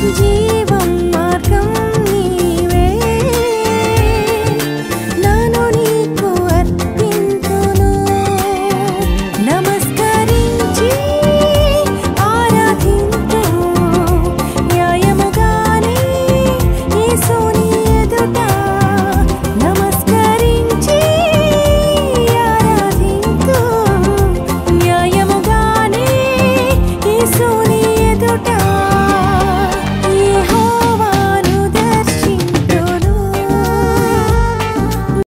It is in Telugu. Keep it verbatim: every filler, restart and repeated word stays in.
జీవం మార్గం నీవే నాను నీకు అర్పింతును నమస్కరించి ఆరాధింతు న్యాయముగానే యేసుని ఎదుట